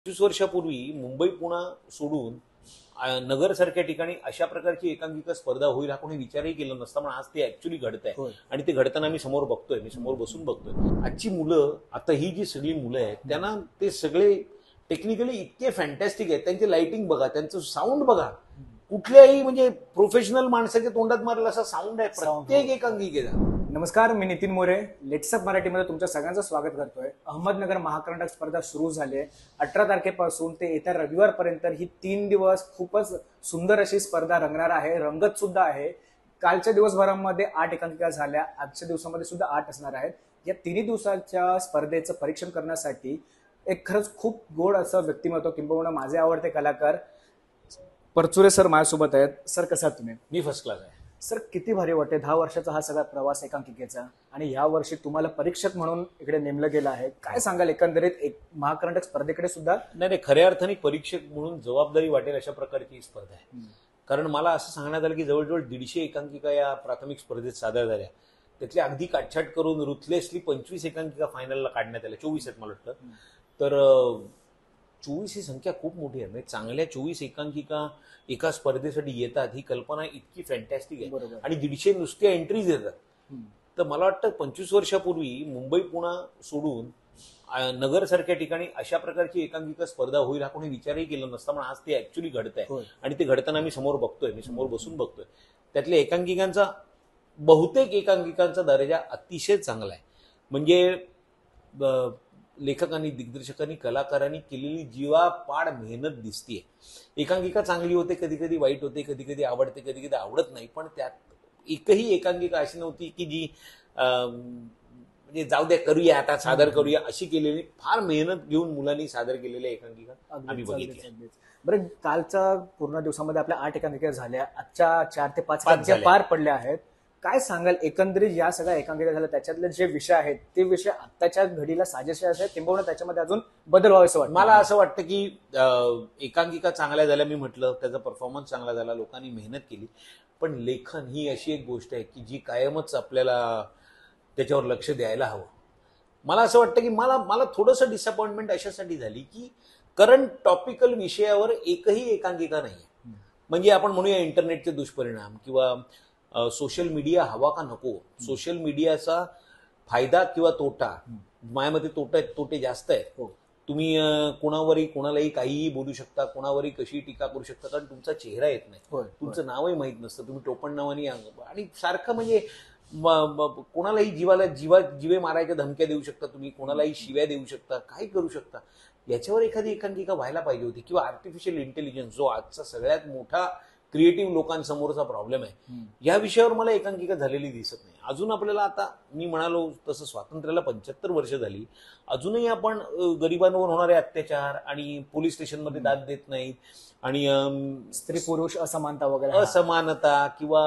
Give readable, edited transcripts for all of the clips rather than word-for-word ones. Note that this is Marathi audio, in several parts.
25 वर्षापूर्वी मुंबई पुणा सोडून नगरसारख्या ठिकाणी अशा प्रकारची एकांकिका स्पर्धा होईल हा कोणी विचारही केला नसता, पण आज ते ऍक्च्युली घडत आहे. आणि ते घडताना मी समोर बघतोय, मी समोर बसून बघतोय. आजची मुलं, आता ही जी सगळी मुलं आहेत त्यांना ते सगळे टेक्निकली इतके फॅन्टॅस्टिक आहेत. त्यांची लाइटिंग बघा, त्यांचं साऊंड बघा, कुठल्याही म्हणजे प्रोफेशनल माणसाच्या तोंडात मारेल असा साऊंड आहे प्रत्येक एकांकिकेचा. नमस्कार, मी नितीन मोरे. लेट्सअप मराठीमध्ये तुमच्या सगळ्यांचं स्वागत करतोय. अहमदनगर महाकर्नाटक स्पर्धा सुरू झाली आहे. 18 तारखेपासून ते येत्या रविवारपर्यंत ही 3 दिवस खूपच सुंदर अशी स्पर्धा रंगणार आहे, रंगत सुद्धा आहे. कालच्या दिवसभरामध्ये 8 एकांकिका झाल्या, आजच्या दिवसामध्ये सुद्धा 8 असणार आहेत. या 3 दिवसाच्या स्पर्धेचं परीक्षण करण्यासाठी एक खरंच खूप गोड असं व्यक्तिमत्व, किंबहुना माझे आवडते कलाकार परचुरे सर माझ्यासोबत आहेत. सर, कसा आहात तुम्ही? मी फर्स्ट क्लास आहे. सर, किती भारी वाटते 10 वर्षाचा हा सगळा प्रवास एकांकिकेचा, आणि या वर्षी तुम्हाला परीक्षक म्हणून इकडे नेमलं गेलं आहे. काय सांगाल एकंदरीत एक महाकर्नाटक स्पर्धेकडे सुद्धा? नाही, खऱ्या अर्थाने परीक्षक म्हणून जबाबदारी वाटेल अशा प्रकारची ही स्पर्धा आहे. कारण मला असं सांगण्यात आलं की जवळजवळ 150 एकांकिका या प्राथमिक स्पर्धेत सादर झाल्या. त्यातल्या अगदी काटछाट करून रुथलेसली 25 एकांकिका फायनलला काढण्यात आल्या. 24 आहेत मला वाटतं. तर 24 ही संख्या खूप मोठी आहे. म्हणजे चांगल्या 24 एकांकिका एका स्पर्धेसाठी येतात ही कल्पना इतकी फॅन्टॅस्टिक आहे. आणि 150 नुसत्या एंट्रीज येतात. तर मला वाटतं 25 वर्षापूर्वी मुंबई पुणा सोडून नगरसारख्या ठिकाणी अशा प्रकारची एकांकिका स्पर्धा होईल हा कोणी विचारही केला नसता, पण आज ते ऍक्च्युली घडत आहे. आणि ते घडताना मी समोर बघतोय, मी समोर बसून बघतोय. त्यातल्या एकांकिकांचा, बहुतेक एकांकिकांचा दर्जा अतिशय चांगला आहे. म्हणजे लेखकांनी, दिग्दर्शकांनी, कलाकारांनी केलेली जीवापाड मेहनत दिसतीये. एकांकिका चांगली होते, कधी कधी वाईट होते, कधी कधी आवडते, कधी कधी आवडत नाही. पण त्यात एकही एकांकिका अशी नव्हती की जी म्हणजे जाऊ द्या करूया आता सादर करूया अशी केलेली. फार मेहनत घेऊन मुलांनी सादर केलेल्या एकांकिका आम्ही बघितल्या. बरं, कालच्या पूर्ण दिवसामध्ये आपल्या 8 एकांकिका झाल्या, आजच्या 4 ते 5 पार पडल्या आहेत. काय सांगाल एकंदरीत या सगळ्या एकांकिका झाल्या, त्याच्यातले जे विषय आहेत ते विषय आत्ताच्या घडीला साजेसे आहेत, किंबहुना त्याच्यामध्ये अजून बदल व्हावे असं वाटतं? मला असं वाटतं की एकांकिका चांगल्या झाल्या, मी म्हटलं त्याचा परफॉर्मन्स चांगला झाला, लोकांनी मेहनत केली. पण लेखन ही अशी एक गोष्ट आहे की जी कायमच आपल्याला त्याच्यावर लक्ष द्यायला हवं. मला असं वाटतं की मला थोडंसं डिसअपॉइंटमेंट अशासाठी झाली की करंट टॉपिकल विषयावर एकही एकांकिका नाहीये. म्हणजे आपण म्हणूया इंटरनेटचे दुष्परिणाम किंवा सोशल मीडिया हवा का नको, सोशल मीडियाचा फायदा किंवा तोटा. माझ्यामध्ये तोटे जास्त आहेत. तुम्ही कोणालाही काहीही बोलू शकता, कोणावरही कशी टीका करू शकता, कारण तुमचा चेहरा येत नाही, तुमचं नावही माहीत नसतं, तुम्ही टोपण नावानी आणि सारखं म्हणजे कोणालाही जीवे मारायच्या धमक्या देऊ शकता, तुम्ही कोणालाही शिव्या देऊ शकता, काही करू शकता. याच्यावर एखादी एकांकिका व्हायला पाहिजे होती. किंवा आर्टिफिशियल इंटेलिजन्स, जो आजचा सगळ्यात मोठा क्रिएटिव्ह लोकांसमोरचा प्रॉब्लेम आहे, या विषयावर मला एकांकिका झालेली दिसत नाही. अजून आपल्याला, आता मी म्हणालो तसं स्वातंत्र्याला 75 वर्ष झाली, अजूनही आपण गरिबांवर होणारे अत्याचार आणि पोलीस स्टेशनमध्ये दाद देत नाहीत, आणि स्त्री पुरुष असमानता वगैरे, असमानता किंवा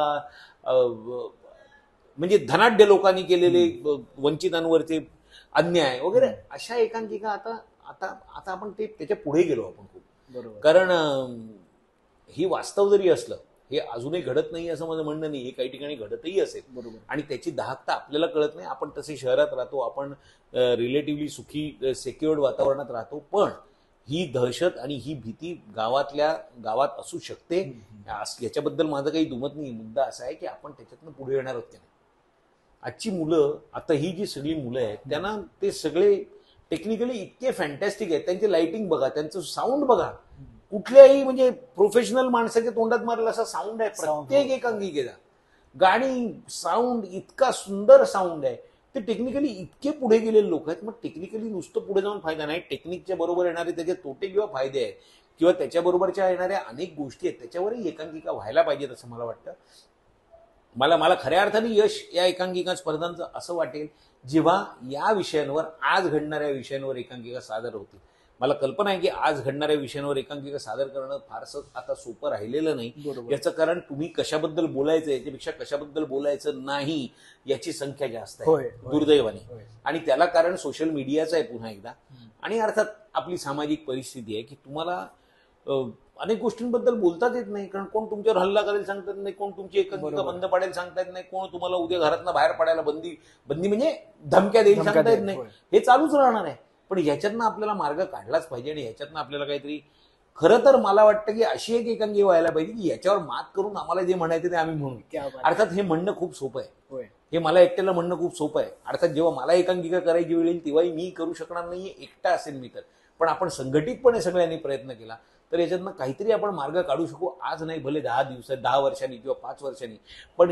म्हणजे धनाढ्य लोकांनी केलेले वंचितांवरचे अन्याय वगैरे, अशा एकांकिका आता आपण त्याच्या पुढे गेलो आपण खूप. बरोबर. कारण ही वास्तव जरी असलं, हे अजूनही घडत नाही असं माझं म्हणणं नाही. हे काही ठिकाणी घडतही असेल. बरोबर. आणि त्याची दाहकता आपल्याला कळत नाही. आपण तसे शहरात राहतो, आपण रिलेटिव्हली सुखी सेक्युअर्ड वातावरणात राहतो. पण ही दहशत आणि ही भीती गावात असू शकते, याच्याबद्दल माझं काही दुमत नाही. मुद्दा असा आहे की आपण त्याच्यातनं पुढे येणार आहोत की नाही. आजची मुलं, आता ही जी सगळी मुलं आहेत त्यांना ते सगळे टेक्निकली इतके फॅन्टॅस्टिक आहेत. त्यांची लाइटिंग बघा, त्यांचं साऊंड बघा, कुठल्याही म्हणजे प्रोफेशनल माणसाच्या तोंडात मारेल असा साऊंड आहे प्रत्येक एकांकिकेचा. गाणी, साऊंड, इतका सुंदर साऊंड आहे. ते टेक्निकली इतके पुढे गेलेले लोक आहेत. मग टेक्निकली नुसतं पुढे जाऊन फायदा नाही, टेक्निकच्या बरोबर येणारे त्याचे तोटे किंवा फायदे आहेत, किंवा त्याच्याबरोबरच्या येणाऱ्या अनेक गोष्टी आहेत, त्याच्यावरही एकांकिका व्हायला पाहिजेत असं मला वाटतं. मला खऱ्या अर्थाने यश या एकांकिका स्पर्धांचं असं वाटेल जेव्हा या विषयांवर, आज घडणाऱ्या विषयांवर एकांकिका सादर होतील. मला कल्पना आहे की आज घडणाऱ्या विषयांवर एकांकिका सादर करणं फारसं आता सोपं राहिलेलं नाही. याचं कारण तुम्ही कशाबद्दल बोलायचं, याच्यापेक्षा कशाबद्दल बोलायचं नाही याची संख्या जास्त आहे दुर्दैवाने. आणि त्याला कारण सोशल मीडियाचं आहे पुन्हा एकदा. आणि अर्थात आपली सामाजिक परिस्थिती आहे की तुम्हाला अनेक गोष्टींबद्दल बोलताच येत नाही. कारण कोण तुमच्यावर हल्ला करायला सांगता येत नाही, कोण तुमची एकांकिका बंद पाडायला सांगता येत नाही, कोण तुम्हाला उद्या घरातनं बाहेर पडायला बंदी म्हणजे धमक्या देईल सांगता येत नाही. हे चालूच राहणार आहे. पण ह्याच्यातनं आपल्याला मार्ग काढलाच पाहिजे आणि ह्याच्यातनं आपल्याला काहीतरी खरं तर मला वाटतं की अशी एक एकांगी व्हायला पाहिजे की याच्यावर मात करून आम्हाला जे म्हणायचं ते आम्ही म्हणू. क्या बात. अर्थात हे म्हणणं खूप सोपं आहे, होय. हे मला एकट्याला म्हणणं खूप सोपं आहे. अर्थात जेव्हा मला एकांकिका करायची वेळ येईल तेव्हाही मी करू शकणार नाहीये, एकटा असेल मी तर. पण आपण संघटितपणे सगळ्यांनी प्रयत्न केला तर याच्यातनं काहीतरी आपण मार्ग काढू शकू. आज नाही, भले 10 दिवसात, 10 वर्षांनी किंवा 5 वर्षांनी, पण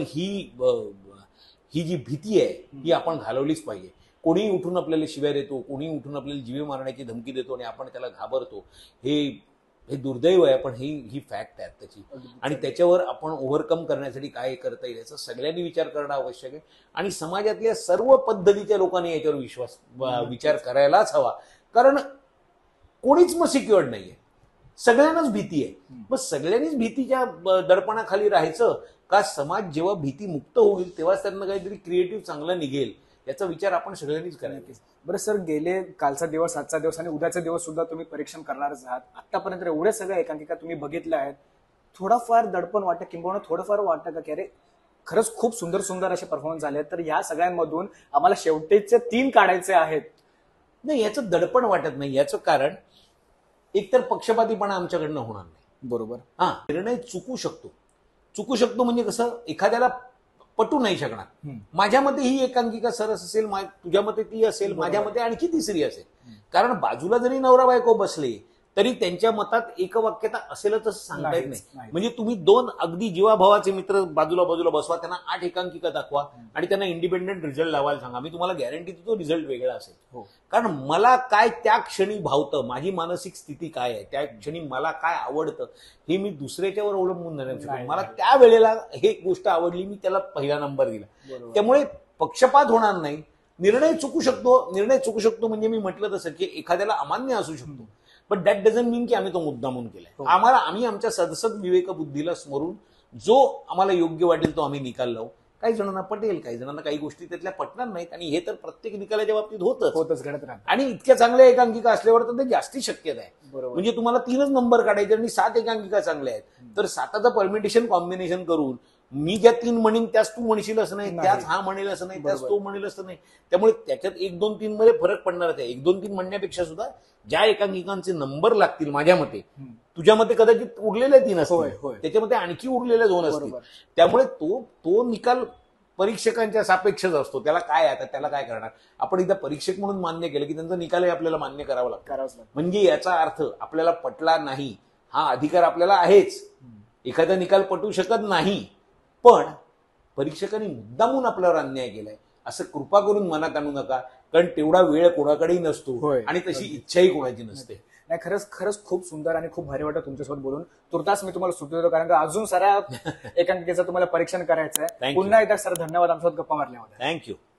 ही जी भीती आहे ही आपण घालवलीच पाहिजे. कोणीही उठून आपल्याला शिव्या देतो, कोणीही उठून आपल्याला जीवे मारण्याची धमकी देतो आणि आपण त्याला घाबरतो, हे दुर्दैव आहे, पण ही फॅक्ट आहे त्याची. आणि त्याच्यावर आपण ओव्हरकम करण्यासाठी काय करता येईल याचा सगळ्यांनी विचार करणं आवश्यक आहे. आणि समाजातल्या सर्व पद्धतीच्या लोकांनी याच्यावर विचार करायलाच हवा. कारण कोणीच मग सिक्युअर्ड नाहीये, सगळ्यांनाच भीती आहे. मग सगळ्यांनीच भीतीच्या दडपणाखाली राहायचं का? समाज जेव्हा भीतीमुक्त होईल तेव्हाच त्यांना काहीतरी क्रिएटिव्ह चांगलं निघेल याचा विचार आपण सगळ्यांनीच करायचा. बरं सर, गेले कालचा दिवस, आजचा दिवस आणि उद्याचा दिवस सुद्धा तुम्ही परीक्षण करणारच आहात. आतापर्यंत एवढ्या सगळ्या एकांकिका तुम्ही बघितल्या आहेत, थोडाफार दडपण वाटतं किंवा थोडंफार वाटतं का की अरे खरंच खूप सुंदर सुंदर असे परफॉर्मन्स झाले, तर या सगळ्यांमधून आम्हाला शेवटचे 3 काढायचे आहेत? नाही, याचं दडपण वाटत नाही. याचं कारण एकतर पक्षपातीपणा आमच्याकडनं होणार नाही. बरोबर. निर्णय चुकू शकतो म्हणजे कसं, एखाद्याला पटू नाही शकणार. माझ्या मते ही एकांकिका सरस असेल, तुझ्या मते ती असेल, माझ्या मते आणखी तिसरी असेल. कारण बाजूला जरी नवरा बायको बसले तरी त्यांच्या मतात एकवाक्यता असेलच असं सांगता येत नाही. म्हणजे तुम्ही 2 अगदी जीवाभावाचे मित्र बाजूला बसवा, त्यांना 8 एकांकिका दाखवा आणि त्यांना इंडिपेंडेंट रिझल्ट लावायला सांगा, मी तुम्हाला गॅरंटी देतो रिझल्ट वेगळा असेल. कारण मला काय त्या क्षणी भावतं, माझी मानसिक स्थिती काय आहे, त्या क्षणी मला काय आवडतं हे मी दुसऱ्याच्यावर अवलंबून नाही शकत. मला त्या वेळेला हे गोष्ट आवडली, मी त्याला पहिला नंबर दिला. त्यामुळे पक्षपात होणार नाही. निर्णय चुकू शकतो म्हणजे मी म्हटलं तसं की एखाद्याला अमान्य असू शकतो, बट दॅट डझंट मीन की आम्ही तो मुद्दामून केलाय. आम्ही आमच्या सदसद विवेकबुद्धीला स्मरून जो आम्हाला योग्य वाटेल तो आम्ही निकाल लावू. काही जणांना पटेल, काही जणांना काही गोष्टी त्यातल्या पटणार नाहीत, आणि हे तर प्रत्येक निकालाच्या बाबतीत होतच घडत राहतं. आणि इतक्या चांगल्या एकांकिका असल्यावर तर ते जास्ती शक्यता आहे. म्हणजे तुम्हाला 3च नंबर काढायचे आणि 7 एकांकिका चांगल्या आहेत, तर 7चं परमिटेशन कॉम्बिनेशन करून मी ज्या 3 म्हणीन त्याच तू म्हणशील असं नाही, त्याच हा म्हणेल असं नाही, त्याच तो म्हणेल असं नाही. त्यामुळे त्याच्यात 1, 2, 3 मध्ये फरक पडणारच आहे. 1, 2, 3 म्हणण्यापेक्षा सुद्धा ज्या एकांकिकांचे नंबर लागतील माझ्या मते, तुझ्या मते कदाचित उरलेले 3 असतील, त्याच्यामध्ये आणखी उरलेले 2 असतील. त्यामुळे तो निकाल परीक्षकांच्या सापेक्षच असतो. त्याला काय करणार आपण. एकदा परीक्षक म्हणून मान्य केलं की त्यांचा निकालही आपल्याला मान्य करावा लागतो. म्हणजे याचा अर्थ आपल्याला पटला नाही हा अधिकार आपल्याला आहेच. एखादा निकाल पटू शकत नाही, पण परीक्षकांनी मुद्दामून आपल्यावर अन्याय केलाय असं कृपा करून मनात आणू नका. कारण तेवढा वेळ कोणाकडेही नसतो आणि तशी इच्छाही कोणाची नसते. नाही, खरंच खूप सुंदर आणि खूप भारी वाटतं तुमच्यासोबत बोलून. तुर्तास मी तुम्हाला सुट्टी देतो, कारण का अजून साऱ्या एकांकिकेचं तुम्हाला परीक्षण करायचं आहे. पुन्हा एकदा सर धन्यवाद आमच्यासोबत गप्पा मारल्याबद्दल. थँक्यू.